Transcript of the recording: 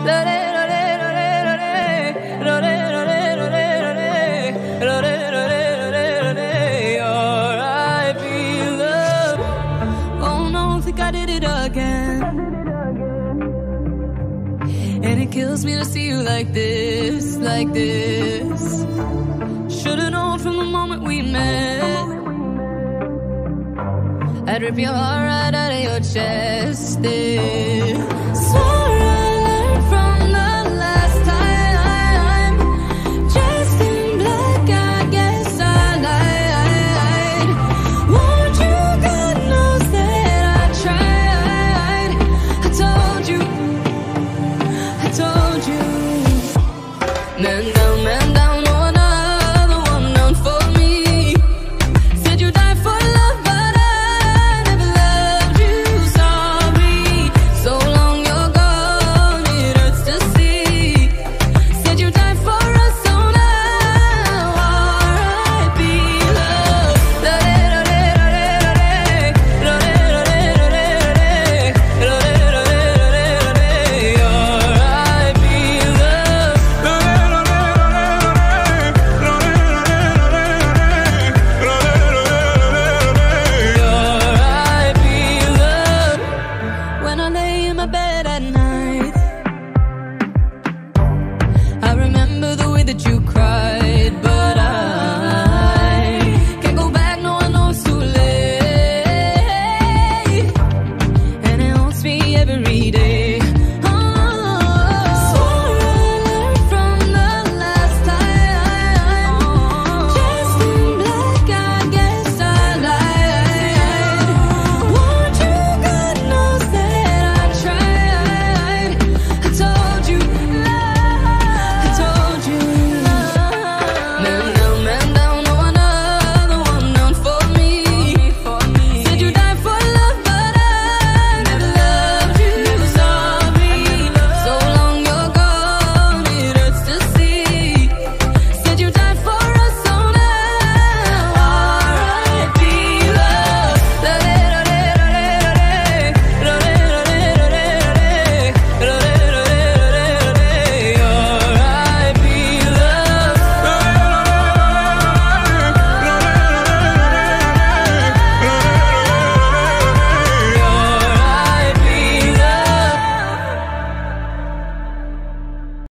And it kills me to see you like this, like this. Should've known from the moment we met, I'd rip your heart right out of your chest. Swore I learned from the last time. Dressed in black, I guess I lied. Won't you, God knows that I tried. I told you. Man down, oh, another one down for me. Said you died for love, but I never loved you. Sorry, so long you're gone, it hurts to see. Said you died for us, so now R.I.P. love. Bed at night, I remember the way that you cried, but I can't go back, no, I know it's too late. And it haunts me every day.